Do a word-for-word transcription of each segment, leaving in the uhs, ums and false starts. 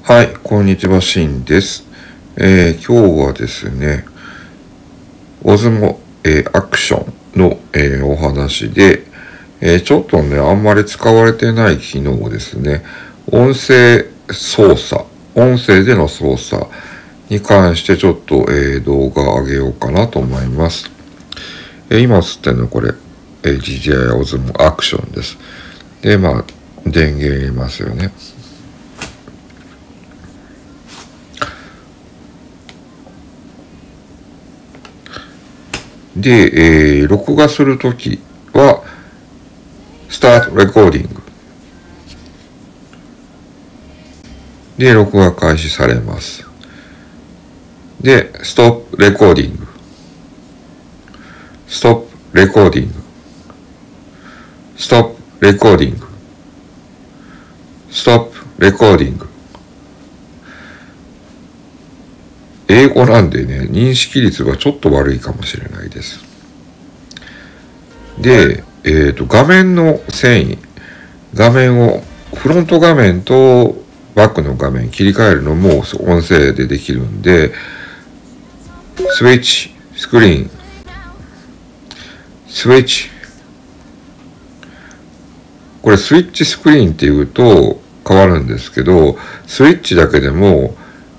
はい、こんにちは、しんです。えー、今日はですね、オズモ、えー、アクションの、えー、お話で、えー、ちょっとね、あんまり使われてない機能ですね、音声操作、音声での操作に関してちょっと、えー、動画を上げようかなと思います。えー、今映ってるのはこれ、えー、ジージェーアイ オズモアクションです。で、まあ、電源入れますよね。で、えー、録画するときは、Start Recording で、録画開始されます。で、Stop Recording Stop Recording Stop Recording Stop Recording 英語なんでね、認識率はちょっと悪いかもしれないです。で、えっと、画面の遷移、画面を、フロント画面とバックの画面切り替えるのも音声でできるんで、スイッチ、スクリーン、スイッチ。これスイッチスクリーンって言うと変わるんですけど、スイッチだけでも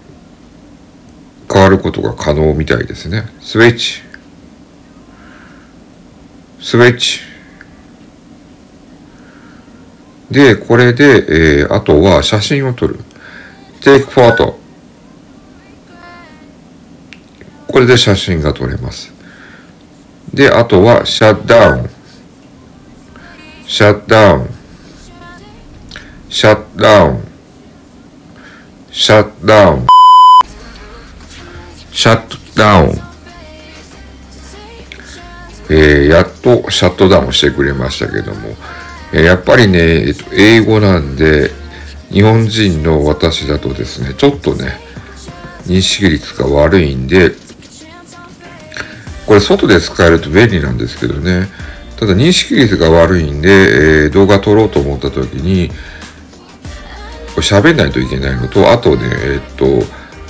変わることが可能みたいですね。スイッチ。スイッチ。で、これで、えー、あとは写真を撮る。take photo。これで写真が撮れます。で、あとは shut down。shut down。shut down。shut down。シャットダウン。えー、やっとシャットダウンしてくれましたけども、えー、やっぱりね、えっと、英語なんで、日本人の私だとですね、ちょっとね、認識率が悪いんで、これ外で使えると便利なんですけどね、ただ認識率が悪いんで、えー、動画撮ろうと思った時に、喋んないといけないのと、あとね、えっと、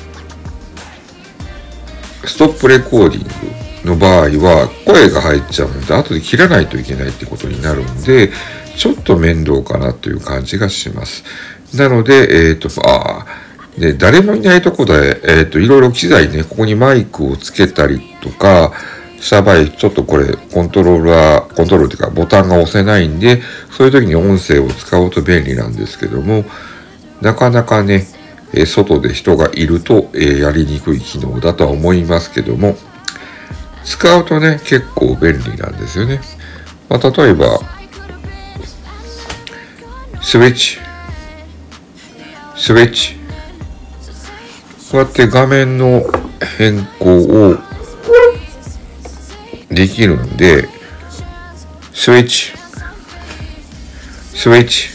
ストップレコーディングの場合は声が入っちゃうので後で切らないといけないってことになるんでちょっと面倒かなという感じがします。なので、えっと、ああ、で、誰もいないとこで、えっと、いろいろ機材ね、ここにマイクをつけたりとかした場合、ちょっとこれコントローラー、コントロールというかボタンが押せないんで、そういう時に音声を使うと便利なんですけども、なかなかね、えー、外で人がいると、えー、やりにくい機能だとは思いますけども、使うとね、結構便利なんですよね。まあ、例えば、スイッチ、スイッチ。こうやって画面の変更をできるんで、スイッチ、スイッチ。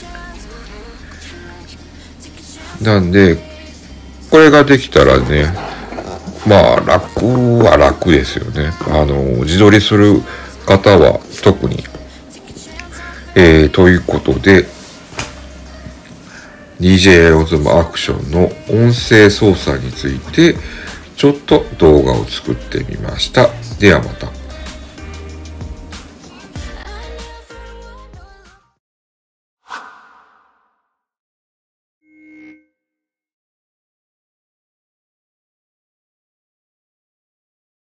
なんで、これができたらね、まあ楽は楽ですよね。あの、自撮りする方は特に。えー、ということで、ディージェー オズモアクションの音声操作について、ちょっと動画を作ってみました。ではまた。